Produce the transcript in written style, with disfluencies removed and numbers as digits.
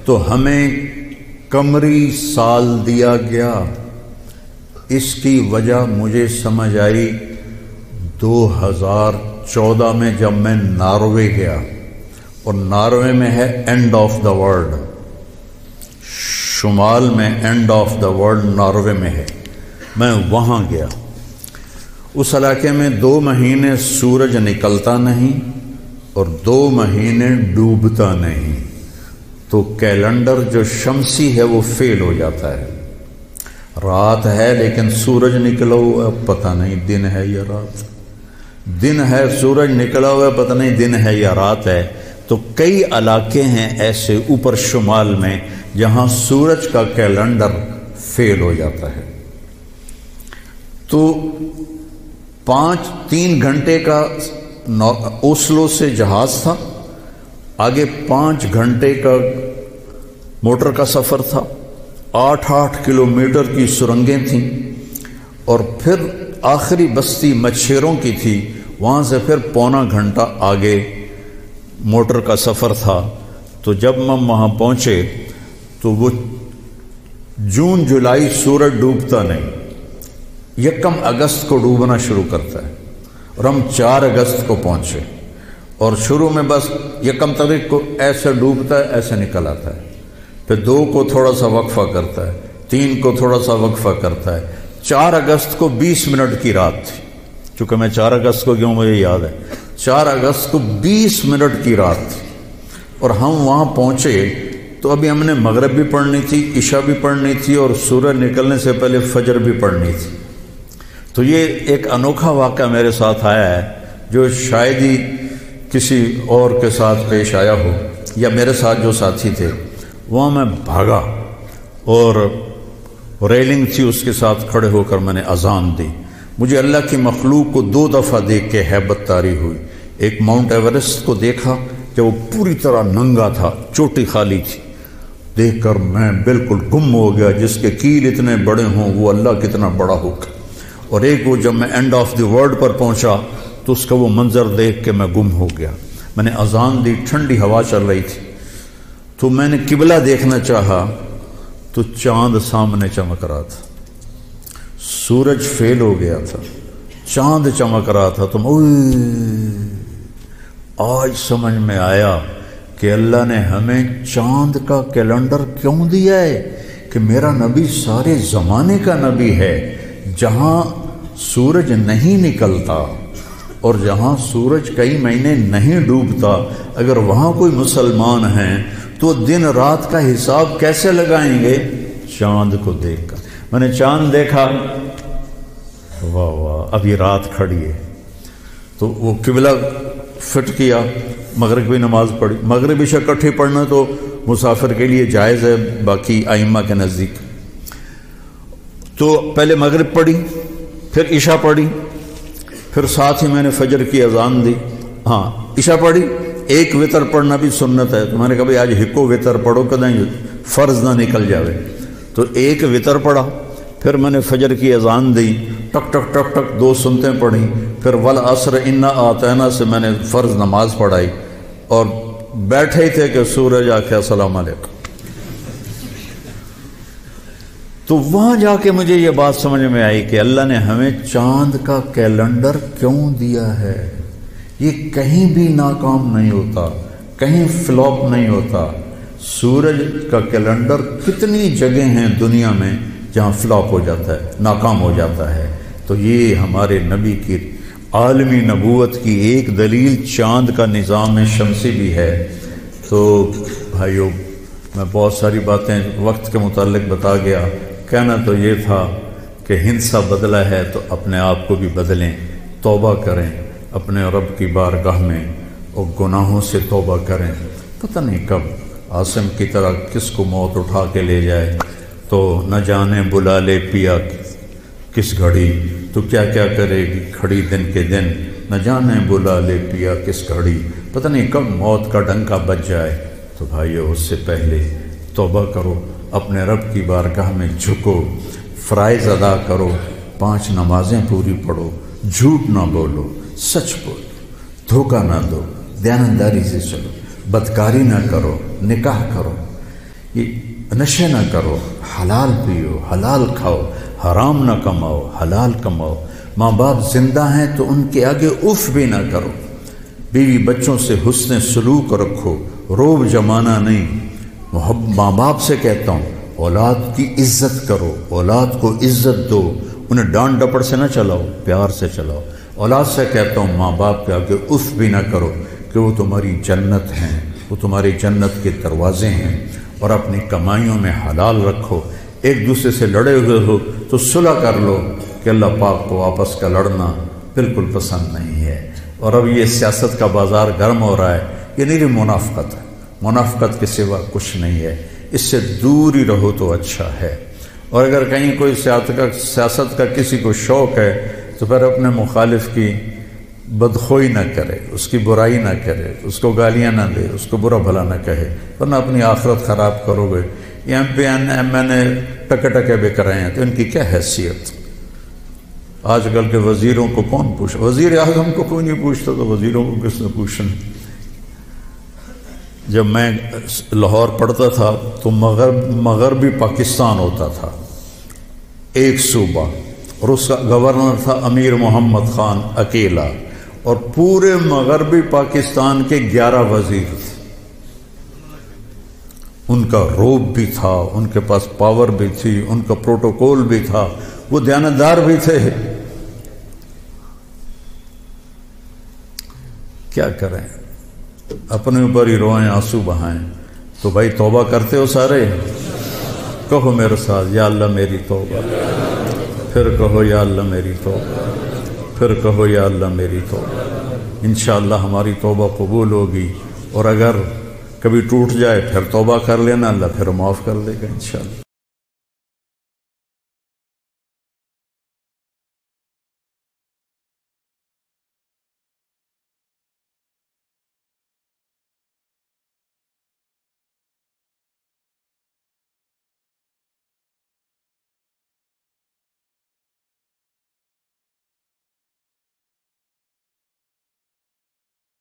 تو ہمیں قمری سال دیا گیا۔ اس کی وجہ مجھے سمجھ آئی 2014 میں جب میں ناروے گیا، اور ناروے میں ہے اینڈ آف دا ورلڈ، شمال میں end of the world Norway میں ہے۔ میں وہاں گیا، اس علاقے میں 2 مہینے سورج نکلتا نہیں اور 2 مہینے ڈوبتا نہیں، تو کیلنڈر جو شمسی ہے وہ فیل ہو جاتا ہے۔ رات ہے لیکن سورج نکلا ہوا پتہ نہیں دن ہے یا رات، دن ہے سورج نکلا ہوا پتہ نہیں دن ہے یا رات ہے۔ تو کئی علاقے ہیں ایسے اوپر شمال میں جہاں سورج کا کیلنڈر فیل ہو جاتا ہے۔ تو 3 گھنٹے کا اوسلو سے جہاز تھا، آگے 5 گھنٹے کا موٹر کا سفر تھا، 8 کلومیٹر کی سرنگیں تھیں، اور پھر آخری بستی مچھیروں کی تھی، وہاں سے پھر 1.25 گھنٹہ آگے موٹر کا سفر تھا۔ تو جب ہم وہاں پہنچے تو وہ جون جولائی سورج ڈوبتا نہیں، 1 اگست کو ڈوبنا شروع کرتا ہے، اور ہم 4 اگست کو پہنچے، اور شروع میں بس 1 تاریخ کو ایسے ڈوبتا ہے ایسے نکل آتا ہے، پھر 2 کو تھوڑا سا وقفہ کرتا ہے، 3 کو تھوڑا سا وقفہ کرتا ہے۔ 4 اگست کو 20 منٹ کی رات تھی، چونکہ میں 4 اگست کو کیوں مجھے یاد ہے، 4 اگست کو 20 منٹ کی رات تھی، اور ہم وہاں پہنچے تو ابھی ہم نے مغرب بھی پڑھنی تھی، عشاء بھی پڑھنی تھی، اور سورج نکلنے سے پہلے فجر بھی پڑھنی تھی۔ تو یہ ایک انوکھا واقعہ میرے ساتھ آیا ہے جو شاید ہی کسی اور کے ساتھ پیش آیا ہو، یا میرے ساتھ جو ساتھی تھے وہاں میں بھاگا، اور ریلنگ تھی اس کے ساتھ کھڑے ہو کر میں نے اذان دی۔ مجھے اللہ کی مخلوق کو 2 دفعہ دیکھ کے ہیبت طاری ہوئی۔ ایک ماؤنٹ ایورسٹ کو دیکھا کہ وہ پوری طرح ننگا تھا، چوٹی خالی تھی، دیکھ کر میں بالکل گم ہو گیا، جس کے کیل اتنے بڑے ہوں وہ اللہ کتنا بڑا ہوگا۔ اور ایک وہ جب میں اینڈ آف دی ورلڈ پر پہنچا تو اس کا وہ منظر دیکھ کے میں گم ہو گیا۔ میں نے اذان دی، ٹھنڈی ہوا چل رہی تھی، تو میں نے قبلہ دیکھنا چاہا تو چاند سامنے چمک رہا تھا، سورج فیل ہو گیا تھا، چاند چمک رہا تھا۔ تو آج سمجھ میں آیا کہ اللہ نے ہمیں چاند کا کیلنڈر کیوں دیا ہے، کہ میرا نبی سارے زمانے کا نبی ہے۔ جہاں سورج نہیں نکلتا اور جہاں سورج کئی مہینے نہیں ڈوبتا، اگر وہاں کوئی مسلمان ہیں تو دن رات کا حساب کیسے لگائیں گے؟ چاند کو دیکھ کر۔ میں نے چاند دیکھا، واہ واہ اب یہ رات کھڑی ہے، تو وہ قبلہ فٹ کیا، مغرب کی نماز پڑھی۔ مغرب عشاء اکٹھی پڑھنا تو مسافر کے لیے جائز ہے باقی ائمہ کے نزدیک۔ تو پہلے مغرب پڑھی، پھر عشاء پڑھی، پھر ساتھ ہی میں نے فجر کی اذان دی۔ ہاں عشاء پڑھی، ایک وتر پڑھنا بھی سنت ہے، تو میں نے کہا بھائی آج ہکو وتر پڑھو کدیں فرض نہ نکل جاوے، تو ایک وتر پڑھا۔ پھر میں نے فجر کی اذان دی، ٹک ٹک ٹک ٹک 2 سنتیں پڑھی، پھر والعصر انا اعطینا سے میں نے فرض نماز پڑھائی، اور بیٹھے ہی تھے کہ سورج آکھے السلام علیکم۔ تو وہاں جا کے مجھے یہ بات سمجھ میں آئی کہ اللہ نے ہمیں چاند کا کیلنڈر کیوں دیا ہے۔ یہ کہیں بھی ناکام نہیں ہوتا، کہیں فلاپ نہیں ہوتا۔ سورج کا کیلنڈر کتنی جگہ ہیں دنیا میں جہاں فلاپ ہو جاتا ہے، ناکام ہو جاتا ہے۔ تو یہ ہمارے نبی کی عالمی نبوت کی ایک دلیل چاند کا نظام شمسی بھی ہے۔ تو بھائیو میں بہت ساری باتیں وقت کے متعلق بتا گیا، کہنا تو یہ تھا کہ ہندسہ بدلا ہے تو اپنے آپ کو بھی بدلیں، توبہ کریں اپنے رب کی بارگاہ میں، اور گناہوں سے توبہ کریں۔ پتہ نہیں کب عاصم کی طرح کس کو موت اٹھا کے لے جائے، تو نہ جانے بلا لے پیا کس گھڑی، تو کیا کیا کرے گی کھڑی دن کے دن، نہ جانے بلا لے پیا کس گھڑی، پتہ نہیں کب موت کا ڈنکا بج جائے۔ تو بھائیو اس سے پہلے توبہ کرو، اپنے رب کی بارگاہ میں جھکو، فرائض ادا کرو، 5 نمازیں پوری پڑھو، جھوٹ نہ بولو، سچ بولو، دھوکہ نہ دو، دیانتداری سے چلو، بدکاری نہ کرو، نکاح کرو۔ یہ نشے نہ کرو، حلال پیو، حلال کھاؤ، حرام نہ کماؤ، حلال کماؤ۔ ماں باپ زندہ ہیں تو ان کے آگے اف بھی نہ کرو۔ بیوی بچوں سے حسن سلوک رکھو، روب جمانا نہیں۔ ماں باپ سے کہتا ہوں اولاد کی عزت کرو، اولاد کو عزت دو، انہیں ڈانٹ ڈپٹ سے نہ چلاؤ، پیار سے چلاؤ۔ اولاد سے کہتا ہوں ماں باپ کے آگے اف بھی نہ کرو کہ وہ تمہاری جنت ہیں، وہ تمہاری جنت کے دروازے ہیں۔ اور اپنی کمائیوں میں حلال رکھو۔ ایک دوسرے سے لڑے ہوئے ہو تو صلح کر لو، کہ اللہ پاک کو آپس کا لڑنا بالکل پسند نہیں ہے۔ اور اب یہ سیاست کا بازار گرم ہو رہا ہے، یہ نہیں منافقت ہے، منافقت کے سوا کچھ نہیں ہے، اس سے دور ہی رہو تو اچھا ہے۔ اور اگر کہیں کوئی سیاست کا کسی کو شوق ہے تو پھر اپنے مخالف کی بدخوئی نہ کرے، اس کی برائی نہ کرے، اس کو گالیاں نہ دے، اس کو برا بھلا نہ کہے، ورنہ اپنی آخرت خراب کرو گے۔ یہ ایم نے ٹکے بک رہے ہیں تو ان کی کیا حیثیت؟ آج کل کے وزیروں کو کون پوچھ، وزیر اعظم کو کوئی نہیں پوچھتا تو وزیروں کو کس نے پوچھنا؟ جب میں لاہور پڑھتا تھا تو مغربی پاکستان ہوتا تھا، ایک صوبہ، اور اس کا گورنر تھا امیر محمد خان اکیلا، اور پورے مغربی پاکستان کے 11 وزیر تھے۔ ان کا روب بھی تھا، ان کے پاس پاور بھی تھی، ان کا پروٹوکول بھی تھا، وہ دیانتدار بھی تھے۔ کیا کریں، اپنے اوپر ہی روئیں، آنسو بہائیں۔ تو بھائی توبہ کرتے ہو سارے؟ کہو میرے ساتھ، یا اللہ میری توبہ، پھر کہو یا اللہ میری توبہ، پھر کہو یا اللہ میری توبہ۔ انشاءاللہ ہماری توبہ قبول ہوگی، اور اگر کبھی ٹوٹ جائے پھر توبہ کر لینا، اللہ پھر معاف کر دے گا انشاءاللہ۔